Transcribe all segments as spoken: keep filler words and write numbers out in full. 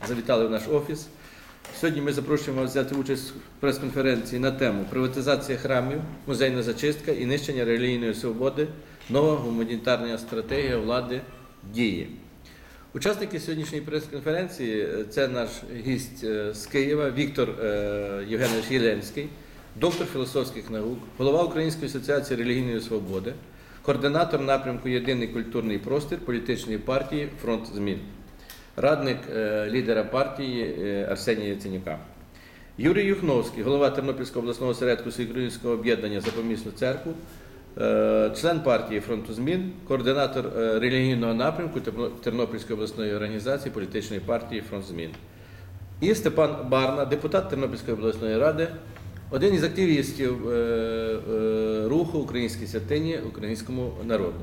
завітали в наш офіс. Сьогодні ми запрошуємо вас взяти участь в прес-конференції на тему «Приватизація храмів, музейна зачистка і нищення релігійної свободи. Нова гуманітарна стратегія влади діє». Учасники сьогоднішньої прес-конференції – це наш гість з Києва Віктор Євгенович Єленський, доктор філософських наук, голова Української асоціації релігійної свободи, координатор напрямку «Єдиний культурний простір» політичної партії «Фронт змін», радник лідера партії Арсенія Яценюка. Юрій Юхновський, голова Тернопільського обласного осередку Всеукраїнського об'єднання «За помісну церкву», член партії «Фронту змін», координатор релігійного напрямку Тернопільської обласної організації політичної партії «Фронт змін». І Степан Барна, депутат Тернопільської обласної ради, один із активістів руху «Українські святині» українському народу.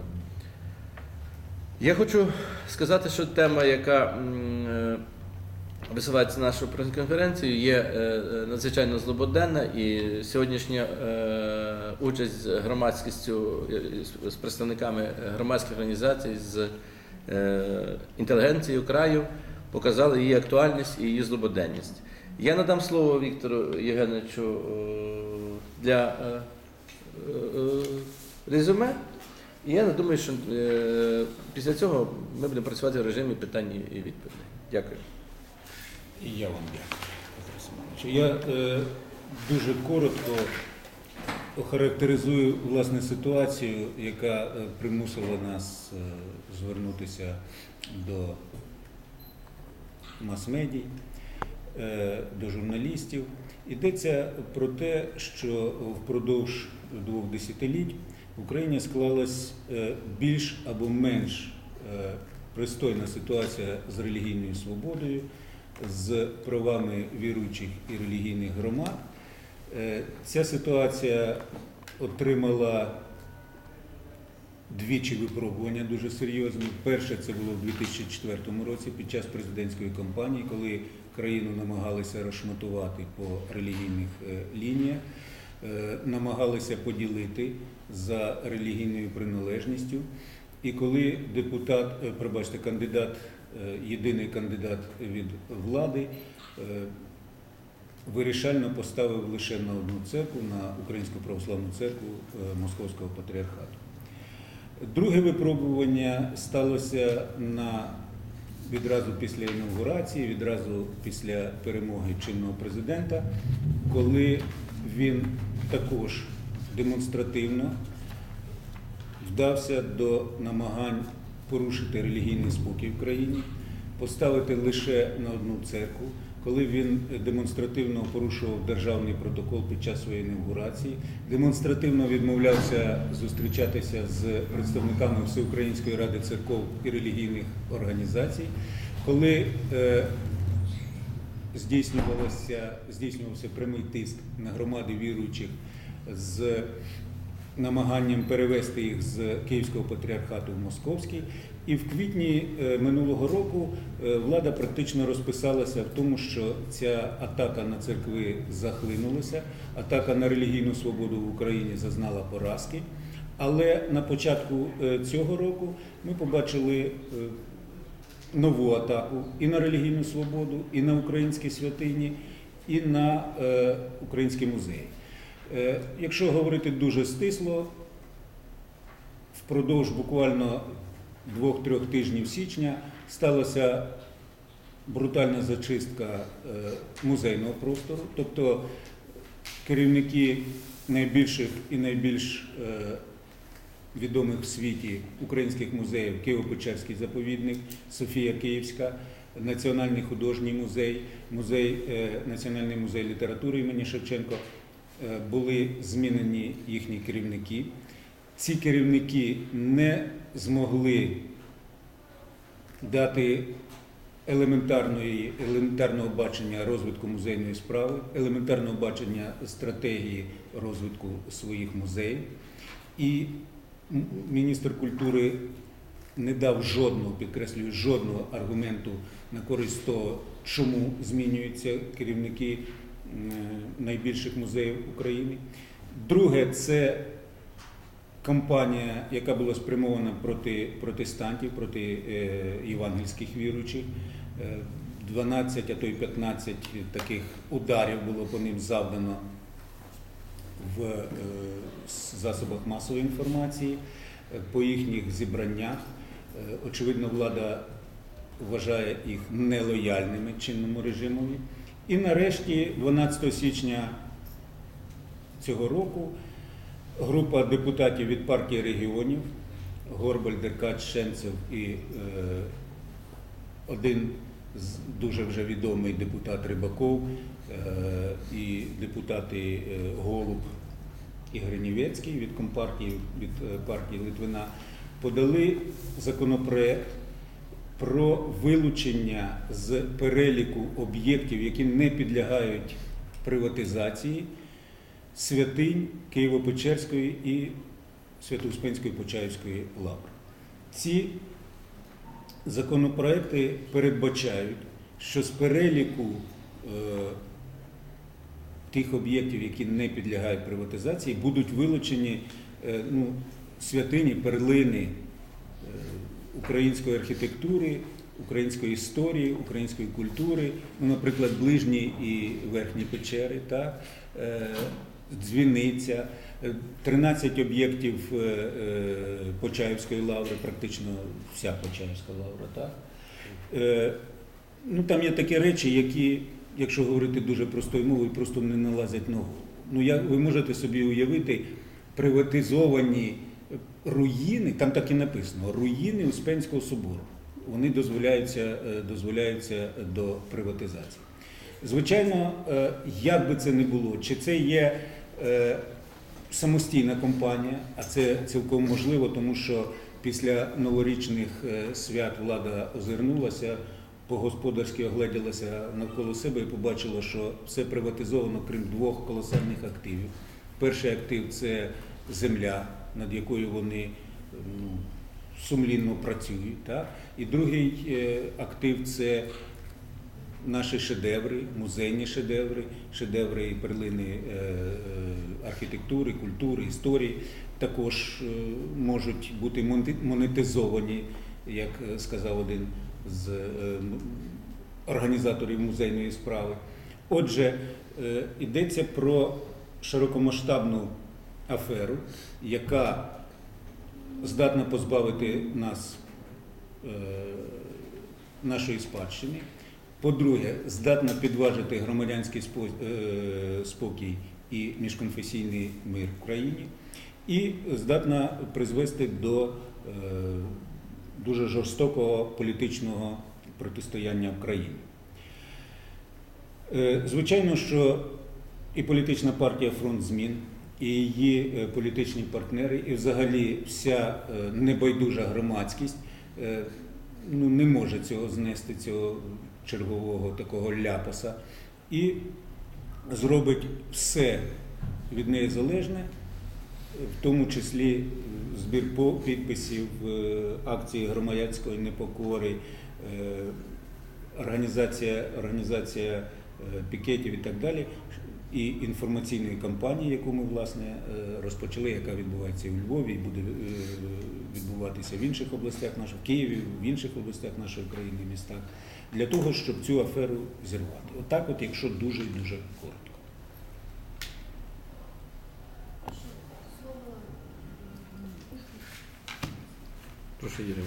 Я хочу сказати, що тема, яка висувається нашою прес-конференцією, є надзвичайно злободенна, і сьогоднішня участь з громадськістю, з представниками громадських організацій, з інтелігенцією краю показали її актуальність і її злободенність. Я надам слово Віктору Євгеновичу для резюме. І я думаю, що е, після цього ми будемо працювати в режимі питань і відповідей. Дякую. І я вам дякую. Я е, дуже коротко охарактеризую власне ситуацію, яка е, примусила нас е, звернутися до мас-медій, е, до журналістів. Йдеться про те, що впродовж двох десятиліть в Україні склалась більш або менш пристойна ситуація з релігійною свободою, з правами віруючих і релігійних громад. Ця ситуація отримала двічі випробування дуже серйозні. Перше це було в дві тисячі четвертому році під час президентської кампанії, коли країну намагалися розшматувати по релігійних лініях, намагалися поділити за релігійною приналежністю. І коли депутат, пробачте, кандидат, єдиний кандидат від влади, вирішально поставив лише на одну церкву, на Українську православну церкву Московського патріархату. Друге випробування сталося на, відразу після інаугурації, відразу після перемоги чинного президента, коли він також демонстративно вдався до намагань порушити релігійний спокій в країні, поставити лише на одну церкву, коли він демонстративно порушував державний протокол під час своєї інаугурації, демонстративно відмовлявся зустрічатися з представниками Всеукраїнської ради церков і релігійних організацій, коли е, здійснювався, здійснювався прямий тиск на громади віруючих з намаганням перевести їх з Київського патріархату в Московський. І в квітні минулого року влада практично розписалася в тому, що ця атака на церкви захлинулася, атака на релігійну свободу в Україні зазнала поразки. Але на початку цього року ми побачили нову атаку і на релігійну свободу, і на українські святині, і на е, українські музеї. Е, якщо говорити дуже стисло, впродовж буквально двох-трьох тижнів січня сталася брутальна зачистка е, музейного простору, тобто керівники найбільших і найбільш е, відомих в світі українських музеїв: Києво-Печерський заповідник, Софія Київська, Національний художній музей, музей, Національний музей літератури імені Шевченка, були змінені їхні керівники. Ці керівники не змогли дати елементарної, елементарного бачення розвитку музейної справи, елементарного бачення стратегії розвитку своїх музеїв. І міністр культури не дав жодного, підкреслюю, жодного аргументу на користь того, чому змінюються керівники найбільших музеїв України. Друге, це кампанія, яка була спрямована проти протестантів, проти е, євангельських віруючих. Е, дванадцять, а то й п'ятнадцять таких ударів було по ним завдано в е, засобах масової інформації, е, по їхніх зібраннях. Е, очевидно, влада вважає їх нелояльними чинному режимові. І нарешті, дванадцятого січня цього року, група депутатів від партії регіонів, Горбаль, Деркач, Шенцев і е, один з дуже вже відомий депутат Рибаков е, і депутати е, Голуб і Гринівецький від Компартії, від е, партії Литвина, подали законопроект про вилучення з переліку об'єктів, які не підлягають приватизації, святинь Києво-Печерської і Свято-Успенської Почаївської лаври. Ці законопроекти передбачають, що з переліку е, тих об'єктів, які не підлягають приватизації, будуть вилучені е, ну, святині, перлини е, української архітектури, української історії, української культури, ну, наприклад, Ближні і Верхні Печери, так, е, дзвіниця, тринадцять об'єктів е, е, Почаївської лаври, практично вся Почаївська лавра. Так? Е, ну, там є такі речі, які, якщо говорити дуже простою мовою, просто не налазять ногу. Ну, я, ви можете собі уявити приватизовані руїни, там так і написано, руїни Успенського собору. Вони дозволяються, дозволяються до приватизації. Звичайно, як би це не було, чи це є самостійна компанія, а це цілком можливо, тому що після новорічних свят влада озирнулася, по-господарськи огледілася навколо себе і побачила, що все приватизовано, крім двох колосальних активів. Перший актив – це земля, над якою вони ну, сумлінно працюють. Так? І другий актив – це наші шедеври, музейні шедеври, шедеври і перлини архітектури, культури, історії, також можуть бути монетизовані, як сказав один з організаторів музейної справи. Отже, йдеться про широкомасштабну аферу, яка здатна позбавити нас нашої спадщини. По-друге, здатна підважити громадянський спокій і міжконфесійний мир в країні. І здатна призвести до дуже жорстокого політичного протистояння в країні. Звичайно, що і політична партія «Фронт змін», і її політичні партнери, і взагалі вся небайдужа громадськість ну, не може цього знести, цього чергового такого ляпаса, і зробить все від неї залежне, в тому числі збір підписів, акції громадянської непокори, організація, організація пікетів і так далі, і інформаційної кампанії, яку ми, власне, розпочали, яка відбувається і у Львові, і буде відбуватися в інших областях нашої, в Києві, в інших областях нашої країни, містах, для того, щоб цю аферу зірвати. Отак от, якщо дуже і дуже коротко. Прошу, Юрій.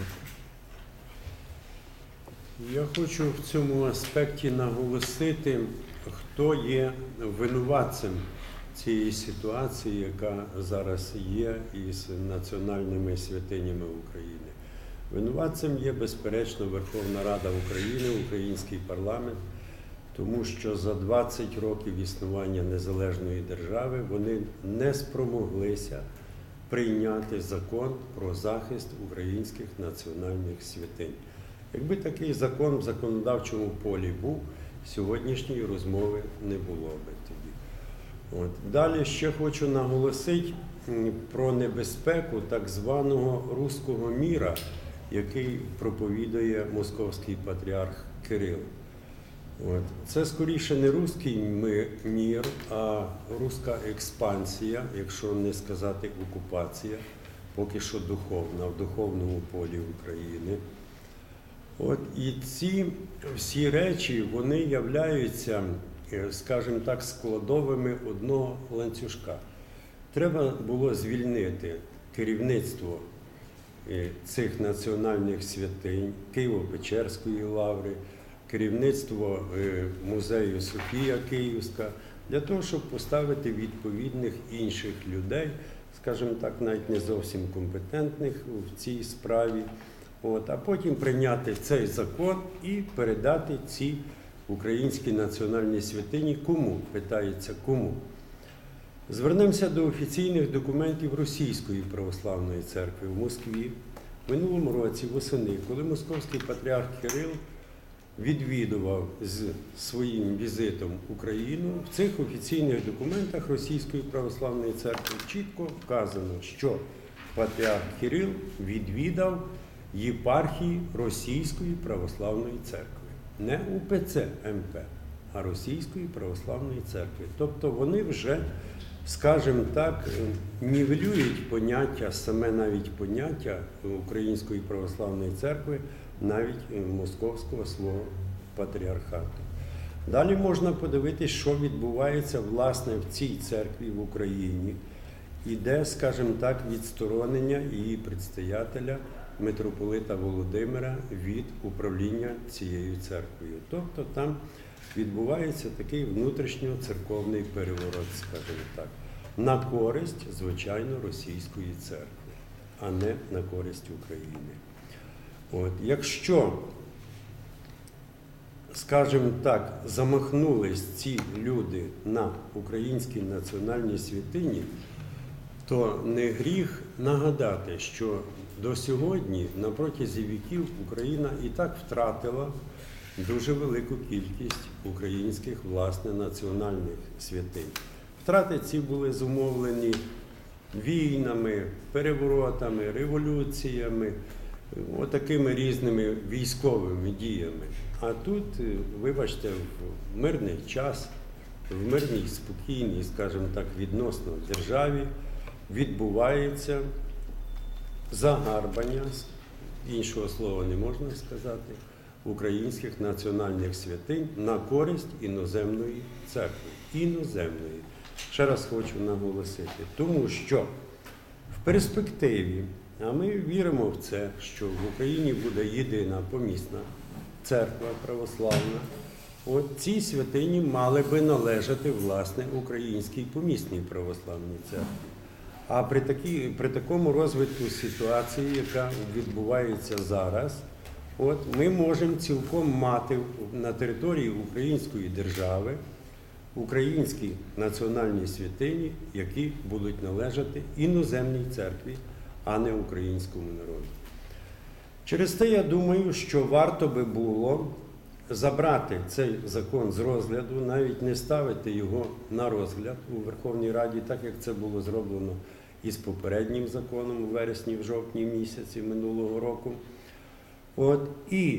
Я хочу в цьому аспекті наголосити, хто є винуватцем цієї ситуації, яка зараз є із національними святинями України. Винуватцем є, безперечно, Верховна Рада України, український парламент, тому що за двадцять років існування незалежної держави вони не спромоглися прийняти закон про захист українських національних святинь. Якби такий закон в законодавчому полі був, сьогоднішньої розмови не було би тоді. От. Далі ще хочу наголосити про небезпеку так званого руського міра, який проповідує московський патріарх Кирил. От. Це скоріше не руський мір, а руська експансія, якщо не сказати окупація, поки що духовна, в духовному полі України. От і ці всі речі, вони являються, е, скажімо так, складовими одного ланцюжка. Треба було звільнити керівництво е, цих національних святинь, Києво-Печерської лаври, керівництво е, музею Софія Київська, для того, щоб поставити відповідних інших людей, скажімо так, навіть не зовсім компетентних в цій справі, от, а потім прийняти цей закон і передати ці українські національні святині кому? Питається, кому? Звернемося до офіційних документів Російської православної церкви в Москві. В минулому році, восени, коли московський патріарх Кирил відвідував з своїм візитом Україну, в цих офіційних документах Російської православної церкви чітко вказано, що патріарх Кирил відвідав єпархії Російської православної церкви. Не УПЦ МП, а Російської православної церкви. Тобто вони вже, скажімо так, нівелюють поняття, саме навіть поняття Української православної церкви, навіть московського свого патріархату. Далі можна подивитися, що відбувається власне в цій церкві в Україні. Іде, скажімо так, відсторонення її предстоятеля митрополита Володимира від управління цією церквою. Тобто там відбувається такий внутрішньоцерковний переворот, скажімо так, на користь, звичайно, російської церкви, а не на користь України. От, якщо, скажімо так, замахнулись ці люди на українські національні святині, то не гріх нагадати, що до сьогодні, на протязі віків, Україна і так втратила дуже велику кількість українських, власне, національних святинь. Втрати ці були зумовлені війнами, переворотами, революціями, отакими різними військовими діями. А тут, вибачте, в мирний час, в мирній, спокійній, скажімо так, відносно державі відбувається загарбання, іншого слова не можна сказати, українських національних святинь на користь іноземної церкви. Іноземної. Ще раз хочу наголосити, тому що в перспективі, а ми віримо в це, що в Україні буде єдина помісна церква православна, от ці святині мали би належати, власне, українській помісній православній церкві. А при, такі, при такому розвитку ситуації, яка відбувається зараз, от, ми можемо цілком мати на території української держави українські національні святині, які будуть належати іноземній церкві, а не українському народу. Через те я думаю, що варто би було забрати цей закон з розгляду, навіть не ставити його на розгляд у Верховній Раді, так як це було зроблено із попереднім законом у вересні, в жовтні місяці минулого року. От, і,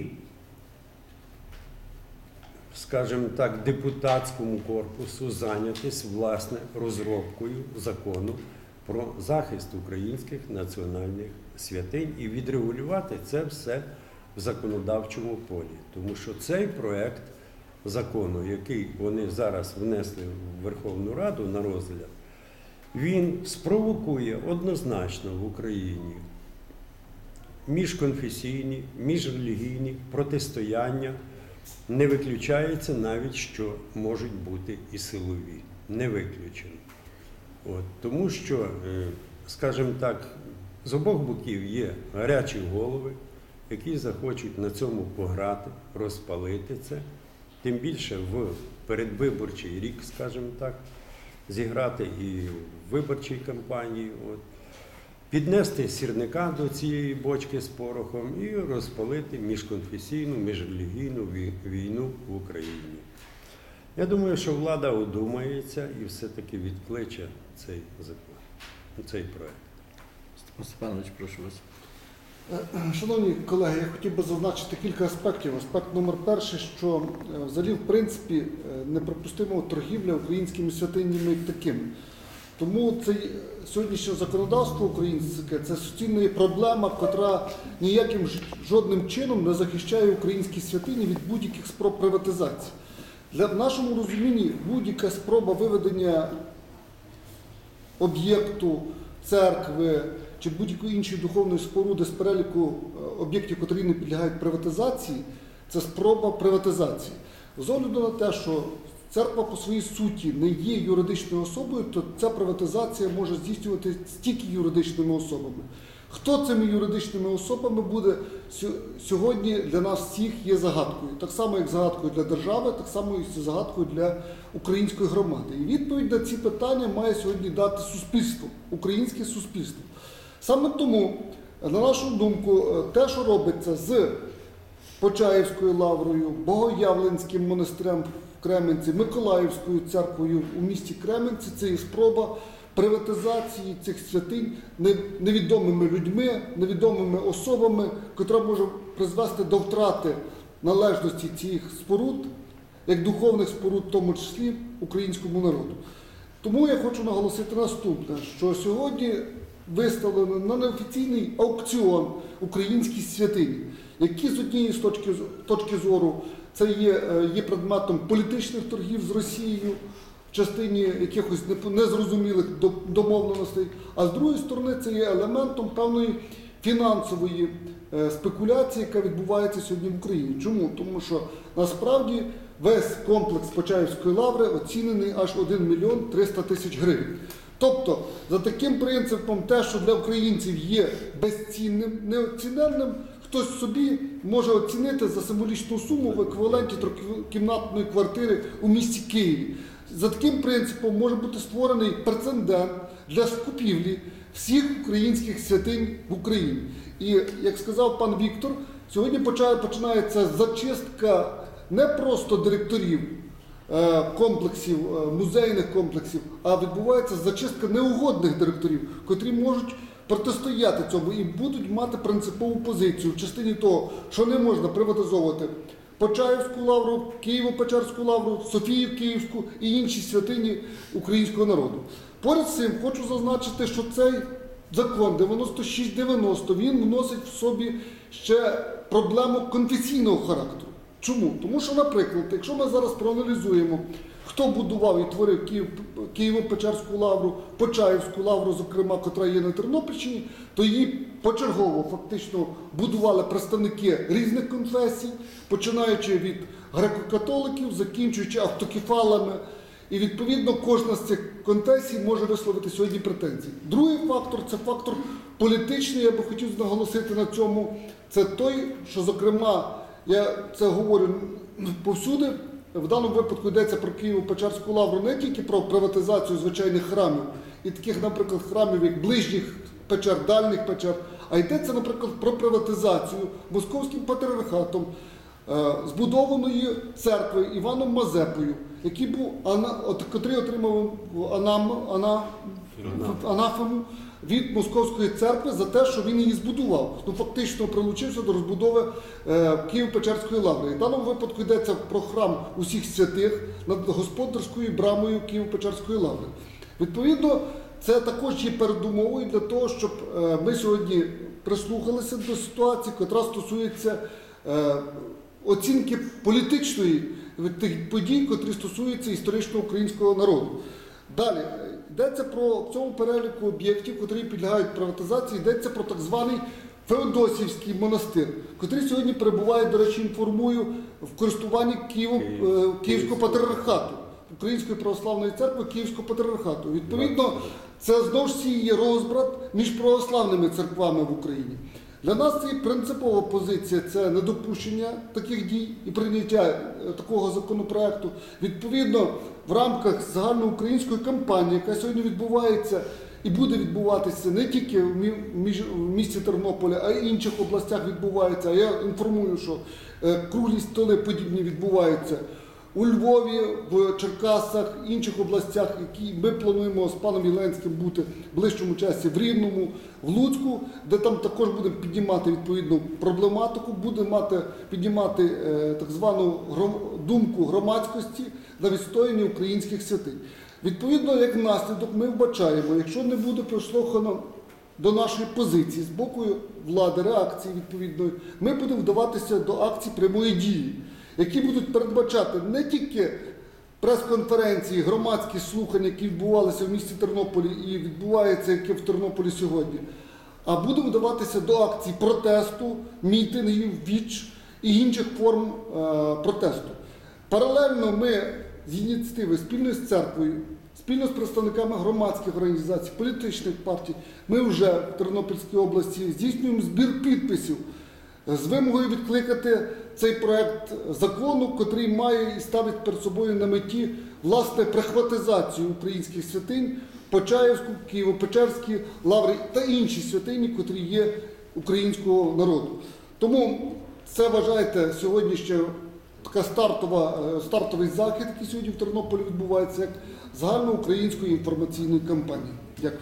скажімо так, депутатському корпусу зайнятися, власне, розробкою закону про захист українських національних святинь і відрегулювати це все в законодавчому полі. Тому що цей проект закону, який вони зараз внесли в Верховну Раду на розгляд, він спровокує однозначно в Україні міжконфесійні, міжрелігійні протистояння. Не виключається навіть, що можуть бути і силові. Не виключено. От, тому що, скажімо так, з обох боків є гарячі голови, які захочуть на цьому пограти, розпалити це, тим більше в передвиборчий рік, скажімо так, зіграти і в виборчій кампанії, от, піднести сірника до цієї бочки з порохом і розпалити міжконфесійну, міжрелігійну війну в Україні. Я думаю, що влада одумається і все-таки відкличе цей закон, цей проект. Степан Степанович, прошу вас. Шановні колеги, я хотів би зазначити кілька аспектів. Аспект номер перший, що взагалі, в принципі, неприпустимо торгівля українськими святинями як такими. Тому це сьогоднішнє законодавство українське це суцільна є проблема, яка ніяким ж- жодним чином не захищає українські святині від будь-яких спроб приватизації. Для в нашому розумінні будь-яка спроба виведення об'єкту церкви чи будь-якої іншої духовної споруди з переліку е, об'єктів, які не підлягають приватизації, це спроба приватизації. З огляду на те, що церква по своїй суті не є юридичною особою, то ця приватизація може здійснювати тільки юридичними особами. Хто цими юридичними особами буде сьо- сьогодні для нас всіх є загадкою. Так само, як загадкою для держави, так само і загадкою для української громади. І відповідь на ці питання має сьогодні дати суспільство, українське суспільство. Саме тому, на нашу думку, те, що робиться з Почаївською лаврою, Богоявленським монастирем в Кременці, Миколаївською церквою у місті Кременці, це є спроба приватизації цих святинь не- невідомими людьми, невідомими особами, котра може призвести до втрати належності цих споруд, як духовних споруд, в тому числі українському народу. Тому я хочу наголосити наступне, що сьогодні виставлено на неофіційний аукціон українські святині, які з однієї з точки, точки зору це є, е, є предметом політичних торгів з Росією, в частині якихось непо- незрозумілих до- домовленостей, а з другої сторони це є елементом певної фінансової е, спекуляції, яка відбувається сьогодні в Україні. Чому? Тому що насправді весь комплекс Почаївської лаври оцінений аж один мільйон триста тисяч гривень. Тобто, за таким принципом, те, що для українців є безцінним, неоціненним, хтось собі може оцінити за символічну суму в еквіваленті трикімнатної квартири у місті Києві. За таким принципом може бути створений прецедент для скупівлі всіх українських святинь в Україні. І, як сказав пан Віктор, сьогодні поча- починається зачистка не просто директорів е, комплексів, е, музейних комплексів, а відбувається зачистка неугодних директорів, котрі можуть протистояти цьому і будуть мати принципову позицію в частині того, що не можна приватизовувати Почаївську лавру, Києво-Печерську лавру, Софію Київську і інші святині українського народу. Поряд з цим хочу зазначити, що цей закон дев'яносто шість дев'яносто, він вносить в собі ще проблему конфесійного характеру. Чому? Тому що, наприклад, якщо ми зараз проаналізуємо, хто будував і творив Київ, Києво-Печерську лавру, Почаївську лавру, зокрема, котра є на Тернопільщині, то її почергово фактично будували представники різних конфесій, починаючи від греко-католиків, закінчуючи автокефалами. І, відповідно, кожна з цих конфесій може висловити сьогодні претензії. Другий фактор – це фактор політичний, я би хотів наголосити на цьому. Це той, що, зокрема, я це говорю повсюди, в даному випадку йдеться про Києво-Печерську лавру не тільки про приватизацію звичайних храмів, і таких, наприклад, храмів, як ближніх печер, дальніх печер, а йдеться, наприклад, про приватизацію Московським патріархатом е, збудованої церкви Іваном Мазепою, який був, ана, от, котрий отримав анам, ана, анафему від Московської церкви за те, що він її збудував. Ну, фактично прилучився до розбудови е, Києво-Печерської лаври. І в даному випадку йдеться про храм усіх святих над господарською брамою Києво-Печерської лаври. Відповідно, це також є передумовою для того, щоб е, ми сьогодні прислухалися до ситуації, яка стосується е, оцінки політичної від тих подій, котрі стосуються історичного українського народу. Далі, йдеться про в цьому переліку об'єктів, які підлягають приватизації, йдеться про так званий Феодосівський монастир, який сьогодні перебуває, до речі, інформую, в користуванні Києво, е, Київського патріархату, Української православної церкви Київського патріархату. Відповідно, це знову ж є розбрат між православними церквами в Україні. Для нас це принципова позиція, це недопущення таких дій і прийняття е, такого законопроекту. Відповідно, в рамках загальноукраїнської кампанії, яка сьогодні відбувається і буде відбуватися не тільки в мі- між- в місті Тернополя, а й в інших областях відбувається. А я інформую, що е, круглі столи подібні відбуваються у Львові, в Черкасах, інших областях, які ми плануємо з паном Єленським бути в ближчому часі в Рівному, в Луцьку, де там також будемо піднімати відповідну проблематику, будемо мати, піднімати е, так звану гром, думку громадськості на відстояння українських святинь. Відповідно, як наслідок, ми вбачаємо, якщо не буде прислухано до нашої позиції з боку влади, реакції відповідної, ми будемо вдаватися до акцій прямої дії, які будуть передбачати не тільки прес-конференції, громадські слухання, які відбувалися в місті Тернополі і відбуваються, які в Тернополі сьогодні, а будемо вдаватися до акцій протесту, мітингів, віч і інших форм е, протесту. Паралельно ми з ініціативи спільно з церквою, спільно з представниками громадських організацій, політичних партій, ми вже в Тернопільській області здійснюємо збір підписів з вимогою відкликати цей проект закону, котрий має і ставить перед собою на меті власне прихватизацію українських святинь, Почаївську, Києво-Печерські, Лаври та інші святині, котрі є українського народу. Тому це, вважаєте, сьогодні ще така стартова, стартовий захід, який сьогодні в Тернополі відбувається, як загальноукраїнської інформаційної кампанії. Дякую.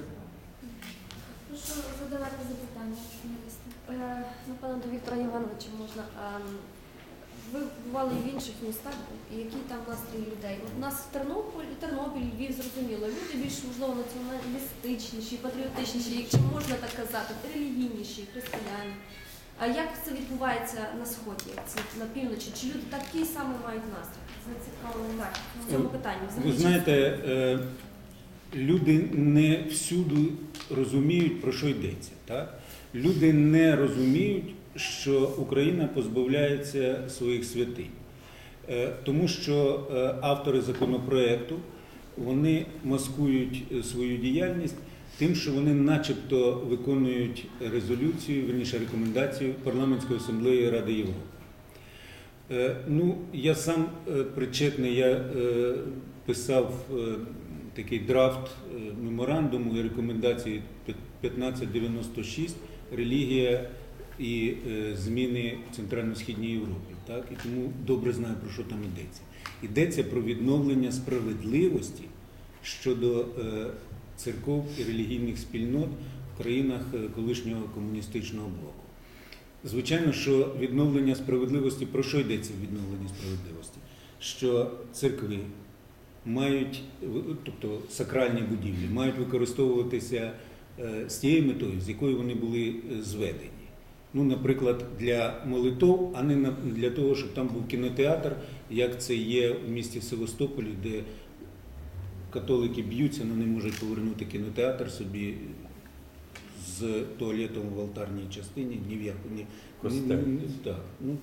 Прошу задавати запитання, журналісти. Е, Напевно, до Віктора Івановича можна. Ем, Ви бували і в інших містах, і які там настрої людей? У нас в Тернополі, Тернопіль, Львів, зрозуміло, люди більш, можливо, націоналістичніші, патріотичніші, якщо можна так казати, релігійніші, християни. А як це відбувається на Сході, ці, на півночі? Чи люди такі самі мають настрій? Зацікавлені так, в цьому питанні. Ви знаєте, е, люди не всюди розуміють, про що йдеться. Так? Люди не розуміють, що Україна позбавляється своїх святинь. Е, Тому що е, автори законопроекту, вони маскують е, свою діяльність тим, що вони начебто виконують резолюцію, вірніше рекомендацію Парламентської асамблеї Ради Європи. Е, Ну, я сам е, причетний, я е, писав е, такий драфт е, меморандуму і рекомендації п'ятнадцять дев'яносто шість «Релігія і е, зміни в Центрально-Східній Європі». Так? І тому добре знаю, про що там йдеться. Йдеться про відновлення справедливості щодо е, церков і релігійних спільнот в країнах е, колишнього комуністичного блоку. Звичайно, що відновлення справедливості, про що йдеться в відновленні справедливості? Що церкви мають, тобто сакральні будівлі, мають використовуватися е, з тією метою, з якою вони були зведені. Ну, наприклад, для молитов, а не для того, щоб там був кінотеатр, як це є в місті Севастополі, де католики б'ються, але не можуть повернути кінотеатр собі з туалетом в алтарній частині, ні в яку, ні, ні, ні, ні так, ну,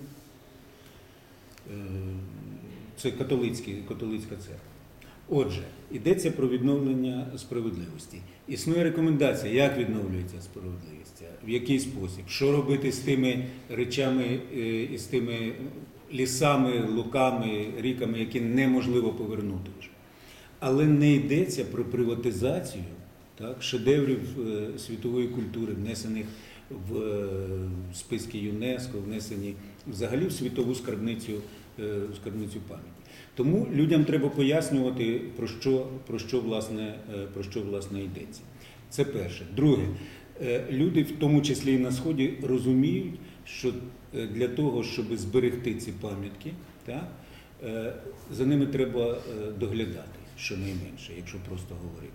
е, це католицькі, католицька церква. Отже, йдеться про відновлення справедливості. Існує рекомендація, як відновлюється справедливість, в який спосіб, що робити з тими речами е, і з тими лісами, луками, ріками, які неможливо повернути вже. Але не йдеться про приватизацію, так, шедеврів е, світової культури, внесених в е, списки ЮНЕСКО, внесені взагалі в світову скарбницю, е, скарбницю пам'яті. Тому людям треба пояснювати, про що, про що, власне, е, про що власне йдеться. Це перше. Друге, е, люди, в тому числі і на Сході, розуміють, що е, для того, щоб зберегти ці пам'ятки, так, е, за ними треба е, доглядати, щонайменше, якщо просто говорити.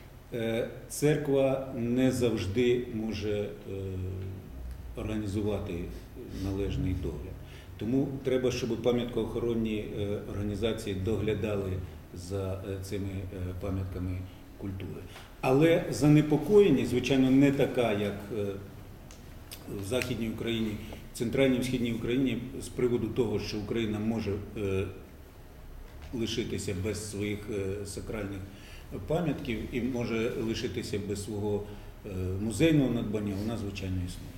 Церква не завжди може організувати належний догляд. Тому треба, щоб пам'яткоохоронні організації доглядали за цими пам'ятками культури. Але занепокоєння, звичайно, не така, як в Західній Україні, в Центральній і Східній Україні, з приводу того, що Україна може лишитися без своїх сакральних пам'ятків і може лишитися без свого музейного надбання, вона, звичайно, існує.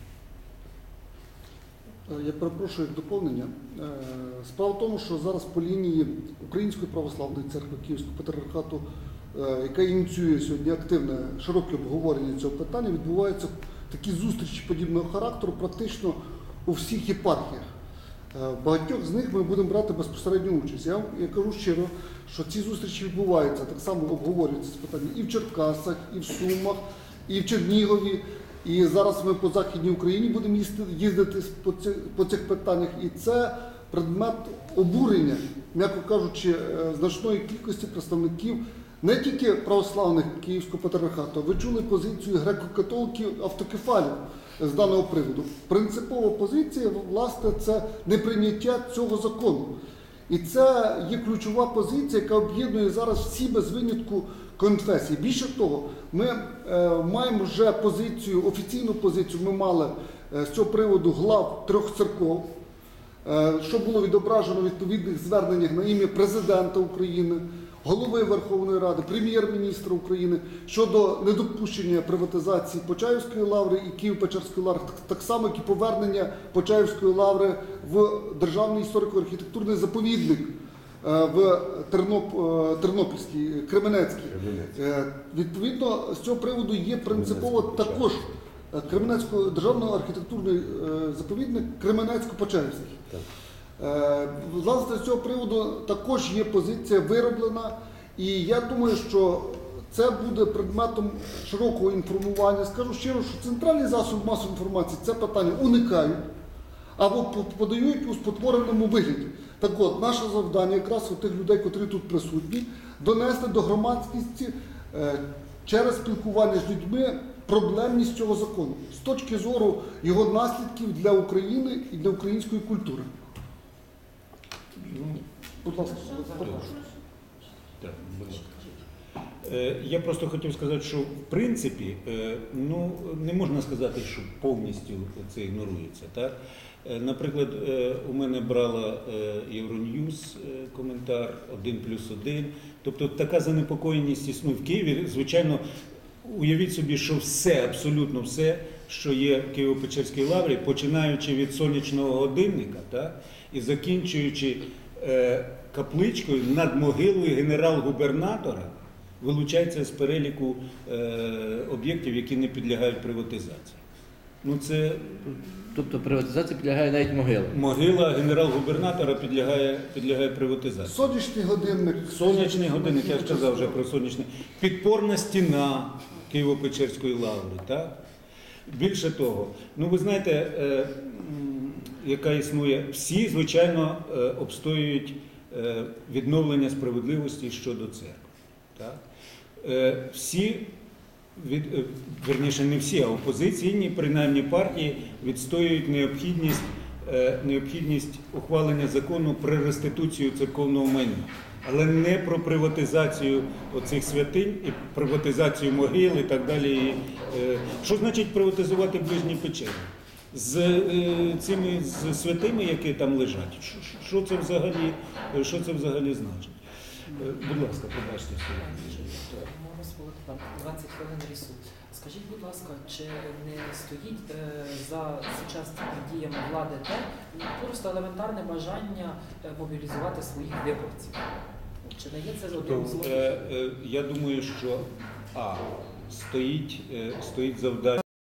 Я перепрошую доповнення. Справа в тому, що зараз по лінії Української православної церкви Київського патріархату, яка ініціює сьогодні активне, широке обговорення цього питання, відбуваються такі зустрічі подібного характеру практично у всіх єпархіях. В багатьох з них ми будемо брати безпосередню участь. Я, я кажу щиро, що ці зустрічі відбуваються, так само обговорюються ці питання і в Черкасах, і в Сумах, і в Чернігові. І зараз ми по Західній Україні будемо їздити по цих, по цих питаннях. І це предмет обурення, м'яко кажучи, значної кількості представників не тільки православних Київського патріархату, ви чули позицію греко-католиків автокефалів з даного приводу. Принципова позиція, власне, це неприйняття цього закону. І це є ключова позиція, яка об'єднує зараз всі без винятку конфесії. Більше того, ми е, маємо вже позицію, офіційну позицію ми мали е, з цього приводу глав трьох церков, е, що було відображено в відповідних зверненнях на ім'я президента України, голови Верховної Ради, прем'єр-міністра України щодо недопущення приватизації Почаївської лаври і Києво-Печерської лаври, так, так само, як і повернення Почаївської лаври в Державний історико-архітектурний заповідник е, в Терноп, е, Тернопільській, Кременецькій. Е, Відповідно, з цього приводу є принципово також е, Кременецького державного архітектурний е, заповідник Кременецько-Почаївський. Е, Власне, з цього приводу також є позиція вироблена, і я думаю, що це буде предметом широкого інформування. Скажу щиро, що центральні засоби масової інформації це питання уникають або подають у спотвореному вигляді. Так от, наше завдання якраз у тих людей, котрі тут присутні, донести до громадськості е, через спілкування з людьми проблемність цього закону з точки зору його наслідків для України і для української культури. Будь ласка, прошу. Так, будь ласка. Е, Я просто хотів сказати, що в принципі, е, ну, не можна сказати, що повністю це ігнорується. Так? Е, Наприклад, е, у мене брала е, Євроньюз е, коментар один плюс один. Тобто така занепокоєність існує в Києві. Звичайно, уявіть собі, що все, абсолютно все, що є в Києво-Печерській лаврі, починаючи від сонячного годинника, так, і закінчуючи е, капличкою над могилою генерал-губернатора, вилучається з переліку е, об'єктів, які не підлягають приватизації. Ну, це Тобто приватизації підлягає навіть могила. могила генерал-губернатора підлягає, підлягає приватизації. Сонячний годинник. Сонячний годинник, я ж казав вже про сонячний. Підпорна стіна Києво-Печерської лаври. Так? Більше того, ну ви знаєте, е, м, яка існує, всі, звичайно, е, обстоюють е, відновлення справедливості щодо церкви. Так? Е, всі, від, е, верніше не всі, а опозиційні, принаймні партії, відстоюють необхідність, е, необхідність ухвалення закону про реституцію церковного майна. Але не про приватизацію оцих святинь і приватизацію могил і так далі. І, е, що значить приватизувати ближні печери? З е, цими з святими, які там лежать, що, що, це взагалі, що це взагалі значить? Е, будь ласка, побачте сьогодні. Можна спорити там двадцять хвилин рісу. Скажіть, будь ласка, чи не стоїть е, за сучасними діями влади те, просто елементарне бажання е, мобілізувати своїх виборців? Чи не є це одним з Е, е, я думаю, що а, стоїть, е, стоїть завдання.